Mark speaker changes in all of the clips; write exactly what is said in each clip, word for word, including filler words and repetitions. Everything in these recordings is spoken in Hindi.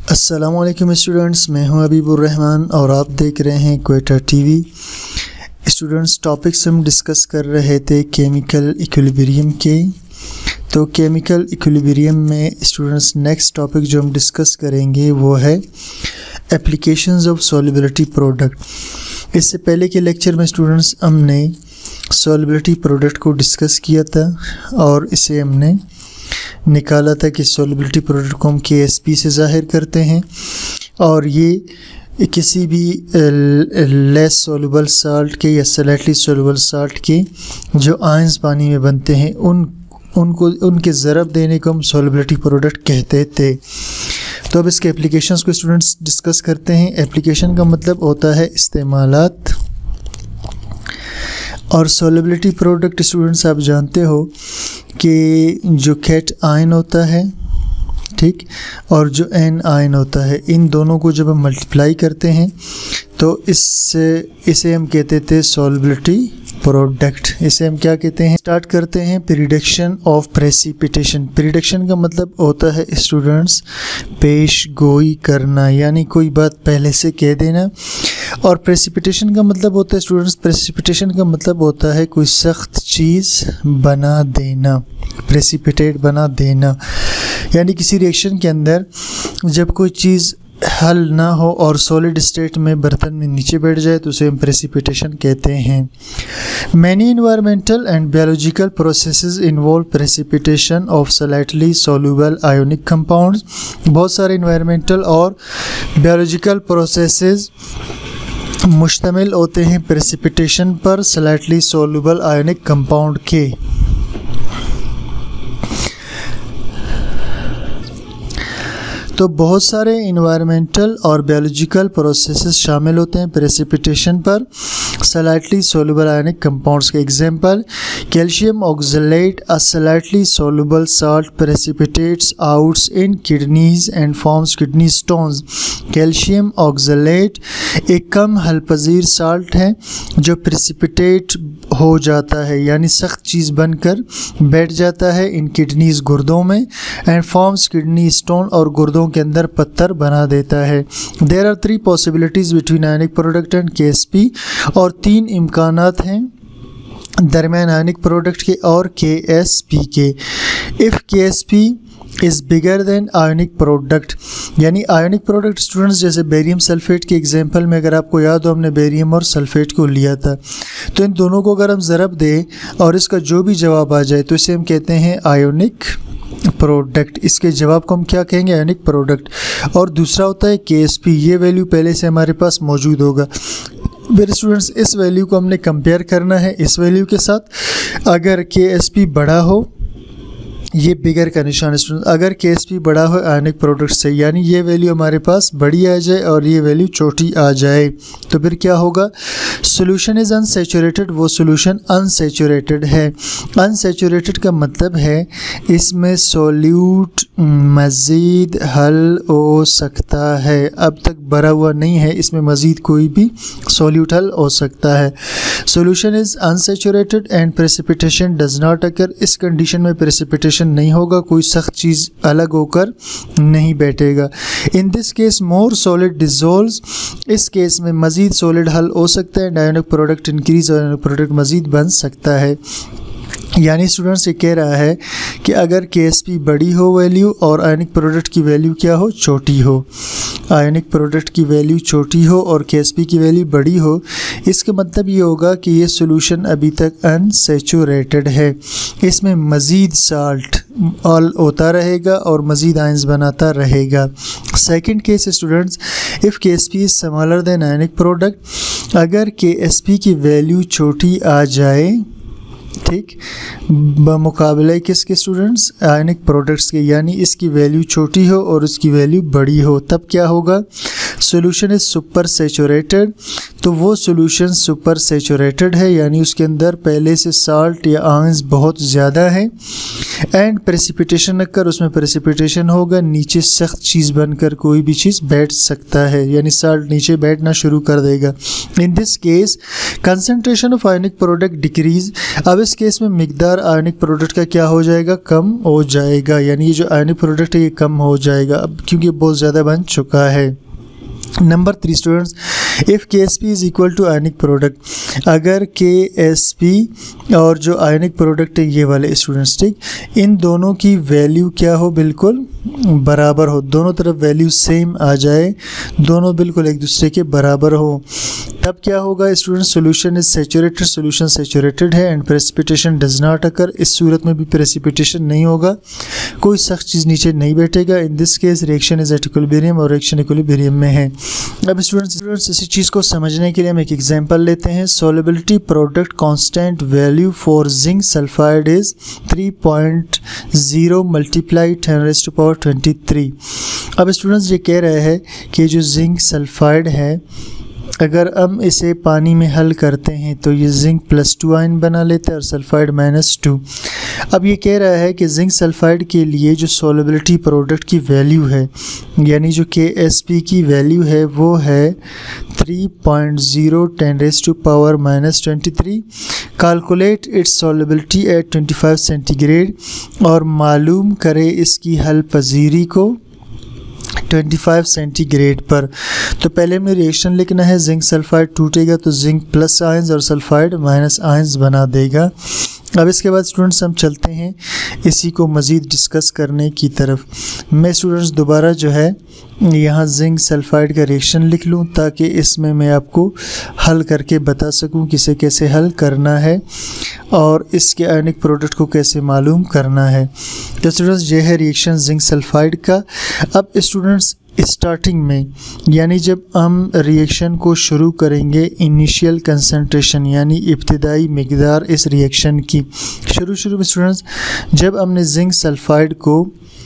Speaker 1: अस्सलामुअलैकुम स्टूडेंट्स, मैं हूं हबीबुर रहमान और आप देख रहे हैं क्वेटा टीवी। स्टूडेंट्स, टॉपिक्स हम डिस्कस कर रहे थे केमिकल इक्विलिब्रियम के। तो केमिकल इक्विलिब्रियम में स्टूडेंट्स नेक्स्ट टॉपिक जो हम डिस्कस करेंगे वो है एप्लीकेशंस ऑफ सॉल्युबिलिटी प्रोडक्ट। इससे पहले के लेक्चर में स्टूडेंट्स हमने सॉल्युबिलिटी प्रोडक्ट को डिस्कस किया था और इसे हमने निकाला था कि सॉल्युबिलिटी प्रोडक्ट को हम के एस पी से ज़ाहिर करते हैं और ये किसी भी लेस सॉल्युबल साल्ट के या स्लाइटली सॉल्युबल साल्ट के जो आयंस पानी में बनते हैं उन उनको उनके ज़रब देने को हम सॉल्युबिलिटी प्रोडक्ट कहते थे। तो अब इसके एप्लीकेशंस को स्टूडेंट्स डिस्कस करते हैं। एप्लीकेशन का मतलब होता है इस्तेमालात, और सॉल्युबिलिटी प्रोडक्ट स्टूडेंट्स आप जानते हो कि जो कैट आयन होता है, ठीक, और जो एन आयन होता है, इन दोनों को जब हम मल्टीप्लाई करते हैं तो इससे इसे हम कहते थे सॉल्युबिलिटी प्रोडक्ट। इसे हम क्या कहते हैं? स्टार्ट करते हैं प्रिडिक्शन ऑफ प्रेसिपिटेशन। प्रिडिक्शन का मतलब होता है स्टूडेंट्स पेश गोई करना, यानी कोई बात पहले से कह देना। और प्रेसिपिटेशन का मतलब होता है स्टूडेंट्स प्रेसिपिटेशन का मतलब होता है कोई सख्त चीज़ बना देना, प्रेसिपिटेट बना देना, यानी किसी रिएक्शन के अंदर जब कोई चीज़ हल ना हो और सॉलिड स्टेट में बर्तन में नीचे बैठ जाए तो उसे हम प्रेसिपिटेशन कहते हैं। Many environmental and biological processes involve precipitation of slightly soluble ionic compounds. बहुत सारे इन्वायरमेंटल और बायोलॉजिकल प्रोसेसेस मुश्तमिल होते हैं प्रेसिपिटेशन पर स्लाइटली सॉल्युबल आयोनिक कंपाउंड के। तो बहुत सारे इन्वायरमेंटल और बायोलॉजिकल प्रोसेसेस शामिल होते हैं प्रेसिपिटेशन पर स्लाइटली सॉल्युबल आयोनिक कंपाउंड्स के। Example, calcium oxalate a slightly soluble salt precipitates outs in kidneys and forms kidney stones. Calcium oxalate एक कम हलपजीर साल्ट है जो प्रेसिपिटेट हो जाता है, यानी सख्त चीज़ बनकर बैठ जाता है इन किडनीज गुर्दों में, एंड फॉर्म्स किडनी स्टोन और गुर्दों के अंदर पत्थर बना देता है। There are three possibilities between ionic product and K S P, और तीन इम्कानात हैं दरमियान आयनिक प्रोडक्ट के और के एस पी के। If K S P is bigger than ionic product, यानी आयोनिक प्रोडक्ट स्टूडेंट्स जैसे बेरियम सल्फेट के एग्जांपल में अगर आपको याद हो हमने बेरियम और सल्फेट को लिया था, तो इन दोनों को अगर हम ज़रब दें और इसका जो भी जवाब आ जाए तो इसे हम कहते हैं आयोनिक प्रोडक्ट। इसके जवाब को हम क्या कहेंगे? Ionic product. और दूसरा होता है के एस पी, ये वैल्यू पहले से हमारे पास मौजूद होगा। मेरे स्टूडेंट्स, इस वैल्यू को हमने कंपेयर करना है इस वैल्यू के साथ। अगर के एस पी बड़ा हो, ये बिगर का निशान स्टूडेंट, अगर के एस पी बड़ा हो आयनिक प्रोडक्ट से, यानी ये वैल्यू हमारे पास बड़ी आ जाए और ये वैल्यू छोटी आ जाए, तो फिर क्या होगा? सोल्यूशन इज़ अनसैचुरेटेड, वो सोल्यूशन अनसैचुरेटेड है। अनसैचुरेटेड का मतलब है इसमें सोल्यूट मज़ीद हल हो सकता है, अब तक भरा हुआ नहीं है, इसमें मज़ीद कोई भी सोल्यूट हल हो सकता है। Solution is unsaturated and precipitation does not occur, इस कंडीशन में प्रेसिपिटेशन नहीं होगा, कोई सख्त चीज़ अलग होकर नहीं बैठेगा। In this case more solid dissolves, इस केस में मज़ीद सॉलिड हल हो सकता है, आयोनिक प्रोडक्ट इंक्रीज और आयोनिक प्रोडक्ट मज़ीद बन सकता है। यानी स्टूडेंट्स ये कह रहा है कि अगर के एस पी बड़ी हो वैल्यू और आयोनिक प्रोडक्ट की वैल्यू क्या हो? छोटी हो। आयोनिक प्रोडक्ट की वैल्यू छोटी हो और के एस पी की वैल्यू बड़ी हो, इसका मतलब ये होगा कि ये सॉल्यूशन अभी तक अनसैचुरेटेड है, इसमें मज़ीद साल्ट ऑल होता रहेगा और मज़ीद आयंस बनाता रहेगा। Second case students, if K S P is smaller than ionic product, अगर के एस पी की वैल्यू छोटी आ जाए, ठीक, बमुकाबले किसके स्टूडेंट्स? आयनिक प्रोडक्ट्स के, यानी इसकी वैल्यू छोटी हो और उसकी वैल्यू बड़ी हो, तब क्या होगा? सोल्यूशन इज सुपर सेचुरेटेड, तो वो सोल्यूशन सुपर सेचुरेटेड है, यानी उसके अंदर पहले से साल्ट या आयंस बहुत ज़्यादा है। एंड प्रेसिपिटेशन अगर उसमें प्रेसिपिटेशन होगा, नीचे सख्त चीज़ बनकर कोई भी चीज़ बैठ सकता है, यानी साल्ट नीचे बैठना शुरू कर देगा। In this case concentration of ionic product decrease, अब इस केस में मिकदार आयनिक प्रोडक्ट का क्या हो जाएगा, कम हो जाएगा, यानी ये जो आयनिक प्रोडक्ट है ये कम हो जाएगा अब, क्योंकि बहुत ज़्यादा बन चुका है। Number three students, if K S P is equal to ionic product, अगर के एस पी और जो आयनिक प्रोडक्ट है ये वाले स्टूडेंट्स, ठीक, इन दोनों की वैल्यू क्या हो, बिल्कुल बराबर हो, दोनों तरफ वैल्यू सेम आ जाए, दोनों बिल्कुल एक दूसरे के बराबर हो, तब क्या होगा student, solution is saturated, solution saturated है and precipitation does not occur, इस सूरत में भी प्रेसिपिटेशन नहीं होगा, कोई सख्त चीज़ नीचे नहीं बैठेगा। In this case reaction is at equilibrium और रिएक्शन इक्विलिब्रियम में है। अब स्टूडेंट्स स्टूडेंट्स इसी चीज़ को समझने के लिए हम एक एग्जांपल लेते हैं। Solubility product constant value for zinc sulphide is three point zero multiply ten raised to power twenty three. अब स्टूडेंट्स ये कह रहे हैं कि जो जिंक सल्फाइड है, अगर हम इसे पानी में हल करते हैं तो ये जिंक प्लस टू आयन बना लेते हैं और सल्फाइड माइनस टू। अब ये कह रहा है कि जिंक सल्फाइड के लिए जो सॉल्युबिलिटी प्रोडक्ट की वैल्यू है, यानी जो के एस पी की वैल्यू है वो है three point zero ten raised to power minus twenty three. Calculate its solubility at twenty five centigrade और मालूम करें इसकी हल पजीरी को पच्चीस सेंटीग्रेड पर। तो पहले हमें रिएक्शन लिखना है, जिंक सल्फाइड टूटेगा तो जिंक प्लस आयंस और सल्फाइड माइनस आयंस बना देगा। अब इसके बाद स्टूडेंट्स हम चलते हैं इसी को मज़ीद डिस्कस करने की तरफ। मैं स्टूडेंट्स दोबारा जो है यहाँ जिंक सल्फाइड का रिएक्शन लिख लूँ ताकि इसमें मैं आपको हल करके बता सकूँ किसे कैसे हल करना है और इसके आयनिक प्रोडक्ट को कैसे मालूम करना है। तो स्टूडेंट्स ये है रिएक्शन जिंक सल्फाइड का। अब स्टूडेंट्स स्टार्टिंग में, यानी जब हम रिएक्शन को शुरू करेंगे, इनिशियल कंसंट्रेशन यानी इब्तिदाई मिकदार इस रिएक्शन की, शुरू शुरू में स्टूडेंट्स जब हमने जिंक सल्फाइड को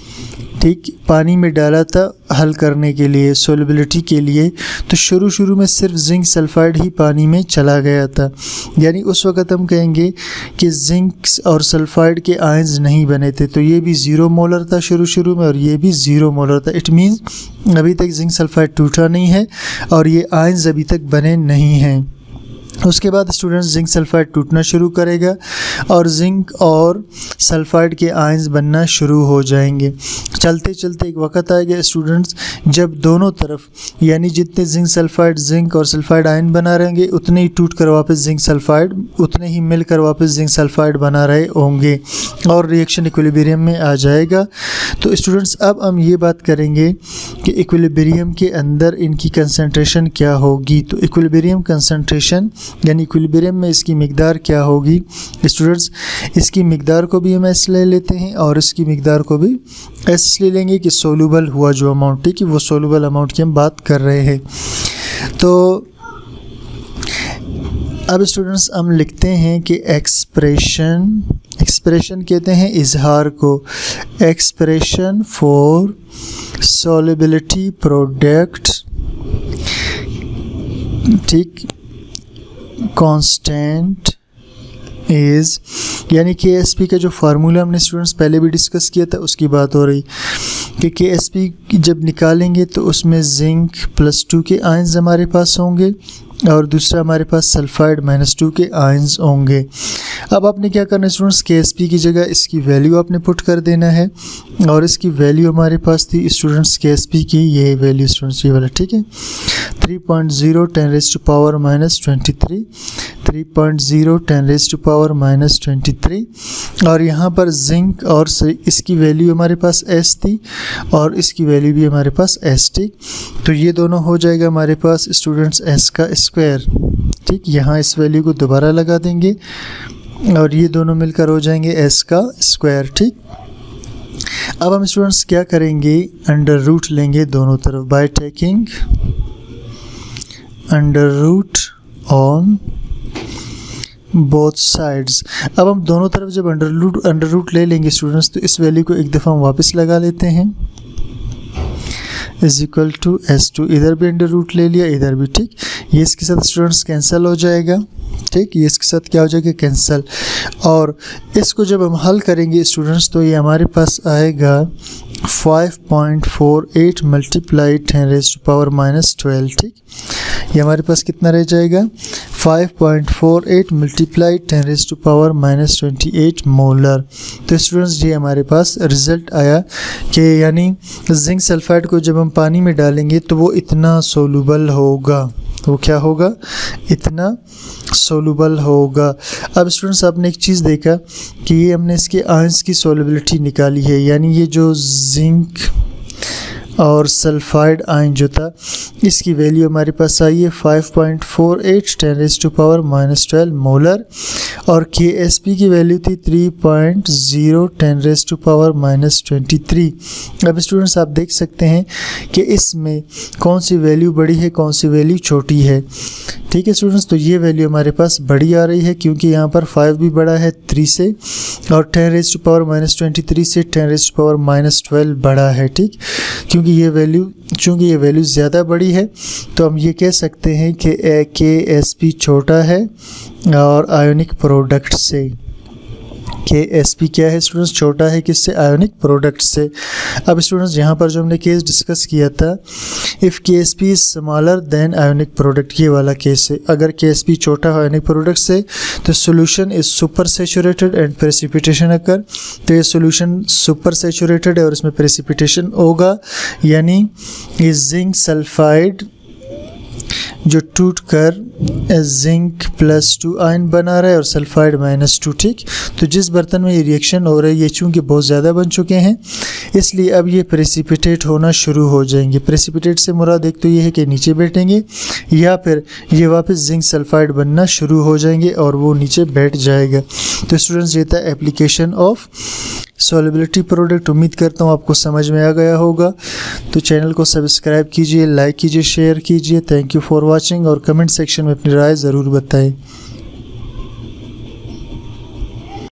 Speaker 1: ठीक पानी में डाला था हल करने के लिए, सोल्युबिलिटी के लिए, तो शुरू शुरू में सिर्फ जिंक सल्फाइड ही पानी में चला गया था, यानी उस वक़्त हम कहेंगे कि जिंक और सल्फाइड के आयंस नहीं बने थे, तो ये भी ज़ीरो मोलर था शुरू शुरू में और ये भी ज़ीरो मोलर था। इट मीन्स अभी तक जिंक सल्फाइड टूटा नहीं है और ये आयंस अभी तक बने नहीं हैं। उसके बाद स्टूडेंट्स जिंक सल्फाइड टूटना शुरू करेगा और जिंक और सल्फाइड के आयंस बनना शुरू हो जाएंगे। चलते चलते एक वक्त आएगा स्टूडेंट्स जब दोनों तरफ, यानी जितने जिंक सल्फाइड जिंक और सल्फाइड आयन बना रहेंगे उतने ही टूट कर वापस जिंक सल्फाइड, उतने ही मिलकर वापस जिंक सल्फाइड बना रहे होंगे और रिएक्शन इक्विलिब्रियम में आ जाएगा। तो स्टूडेंट्स अब हम ये बात करेंगे कि इक्विलिब्रियम के अंदर इनकी कंसंट्रेशन क्या होगी। तो इक्विलिब्रियम कंसंट्रेशन यानी इक्विलिब्रियम में इसकी मिकदार क्या होगी। स्टूडेंट्स इसकी मिकदार को भी हम एस ले लेते हैं और इसकी मिकदार को भी एस ले लेंगे कि सोलूबल हुआ जो अमाउंट है कि वो सोलूबल अमाउंट की हम बात कर रहे हैं। तो अब स्टूडेंट्स हम लिखते हैं कि एक्सप्रेशन एक्सप्रेशन कहते हैं इजहार को, एक्सप्रेशन फॉर सोलबिलिटी प्रोडक्ट, ठीक, कांस्टेंट इज़, यानी के एस पी का जो फार्मूला हमने स्टूडेंट्स पहले भी डिस्कस किया था उसकी बात हो रही कि के एस पी जब निकालेंगे तो उसमें जिंक प्लस टू के आयंस हमारे पास होंगे और दूसरा हमारे पास सल्फाइड माइनस टू के आयंस होंगे। अब आपने क्या करना है स्टूडेंट्स, के एस पी की जगह इसकी वैल्यू आपने पुट कर देना है और इसकी वैल्यू हमारे पास थी स्टूडेंट्स के एस पी की ये वैल्यू स्टूडेंट्स ये वाला, ठीक है, three point zero ten raised to power minus twenty three three point zero ten raised to power minus twenty three और यहाँ पर जिंक और इसकी वैल्यू हमारे पास एस थी और इसकी वैल्यू भी हमारे पास एस थी। तो ये दोनों हो जाएगा हमारे पास स्टूडेंट्स एस का स्क्वायर, ठीक, यहाँ इस वैल्यू को दोबारा लगा देंगे और ये दोनों मिलकर हो जाएंगे एस का स्क्वायर, ठीक। अब हम स्टूडेंट्स क्या करेंगे, अंडर रूट लेंगे दोनों तरफ by taking under root on both sides. अब हम दोनों तरफ जब अंडर रूट अंडर रूट ले लेंगे स्टूडेंट्स तो इस वैल्यू को एक दफ़ा हम वापस लगा लेते हैं, is equal to S two, इधर भी अंडर रूट ले लिया, इधर भी, ठीक। ये इसके साथ स्टूडेंट्स कैंसिल हो जाएगा, ठीक। ये इसके साथ क्या हो जाएगा, कैंसिल। और इसको जब हम हल करेंगे स्टूडेंट्स तो ये हमारे पास आएगा five point four eight multiply ten raise to power minus twelve, ठीक। ये हमारे पास कितना रह जाएगा, five point four eight multiply ten raise to power minus twenty eight molar. तो स्टूडेंट्स ये हमारे पास रिजल्ट आया कि यानी जिंक सल्फाइड को जब हम पानी में डालेंगे तो वो इतना सोलूबल होगा, वो क्या होगा, इतना सोलूबल होगा। अब स्टूडेंट्स आपने एक चीज़ देखा कि ये हमने इसके आयंस की सोलबिलिटी निकाली है, यानी ये जो जिंक और सल्फाइड आयन जो था इसकी वैल्यू हमारे पास आई है five point four eight ten raise to power minus twelve molar, और के एस पी की वैल्यू थी three point zero ten raise to power minus twenty three. अब स्टूडेंट्स आप देख सकते हैं कि इसमें कौन सी वैल्यू बड़ी है, कौन सी वैल्यू छोटी है, ठीक है स्टूडेंट्स। तो ये वैल्यू हमारे पास बड़ी आ रही है क्योंकि यहाँ पर फाइव भी बड़ा है थ्री से, और ten raise to power minus twenty three से ten raise to power minus twelve बड़ा है, ठीक। क्योंकि ये वैल्यू चूँकि ये वैल्यू ज़्यादा बड़ी है तो हम ये कह सकते हैं कि के एस पी छोटा है और आयोनिक प्रोडक्ट से। के एस पी क्या है स्टूडेंट्स, छोटा है किससे, आयोनिक प्रोडक्ट से। अब स्टूडेंट्स यहाँ पर जो हमने केस डिस्कस किया था, if K S P is smaller than ionic product, ये वाला केस है। अगर के एस पी छोटा है आयोनिक प्रोडक्ट से तो solution is super saturated and precipitation occur. तो ये सोल्यूशन सुपर सैचुरेटेड है और इसमें प्रेसिपिटेशन होगा, यानी ये जिंक सल्फाइड जो टूट कर जिंक प्लस टू आयन बना रहा है और सल्फाइड माइनस टू, ठीक। तो जिस बर्तन में ये रिएक्शन हो रहा है ये चूँकि बहुत ज़्यादा बन चुके हैं इसलिए अब ये प्रेसिपिटेट होना शुरू हो जाएंगे। प्रेसिपिटेट से मुराद एक तो ये है कि नीचे बैठेंगे या फिर ये वापस जिंक सल्फाइड बनना शुरू हो जाएंगे और वो नीचे बैठ जाएगा। तो स्टूडेंट्स ये था एप्लीकेशन ऑफ सॉल्युबिलिटी प्रोडक्ट। उम्मीद करता हूँ आपको समझ में आ गया होगा। तो चैनल को सब्सक्राइब कीजिए, लाइक कीजिए, शेयर कीजिए। थैंक यू फॉर वाचिंग और कमेंट सेक्शन में अपनी राय ज़रूर बताएं।